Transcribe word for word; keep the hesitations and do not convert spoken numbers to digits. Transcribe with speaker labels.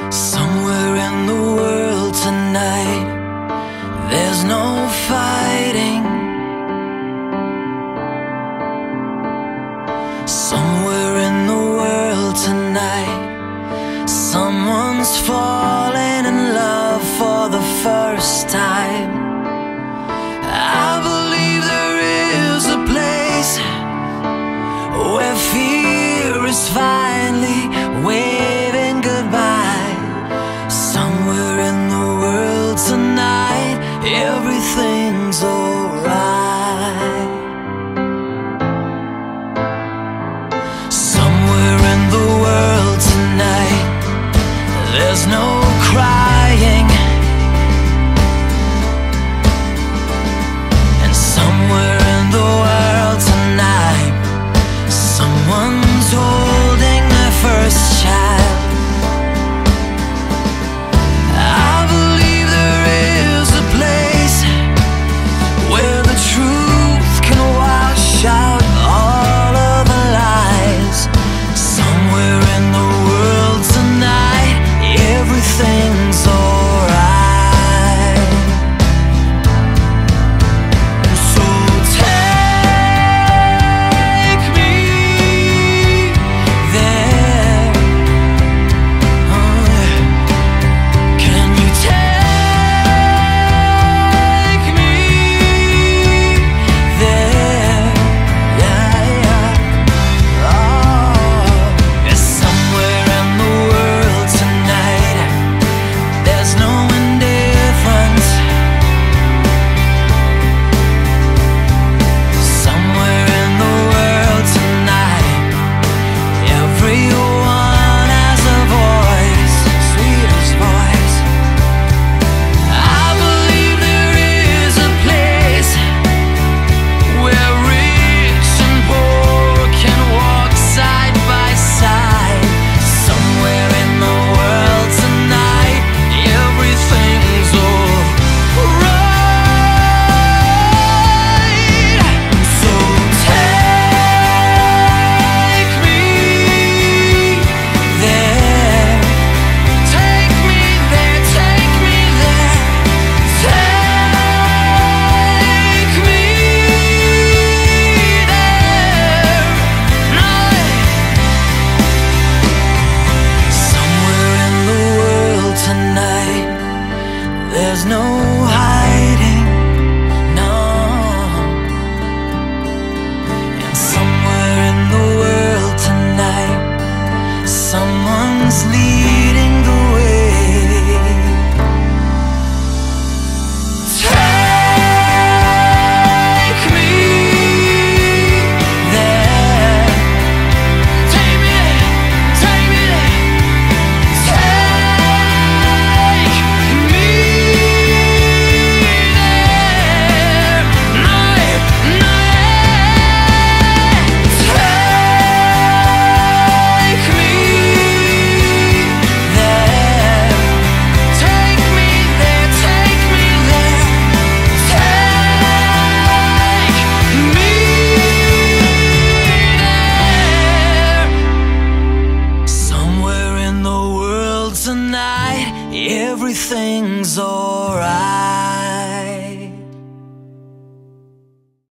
Speaker 1: Somewhere in the world tonight, there's no fighting. Somewhere in the world tonight, someone's falling in love for the first time. I believe there is a place where fear is finally waving goodbye. Somewhere in the world tonight, everything's alright. Somewhere in the world tonight, there's no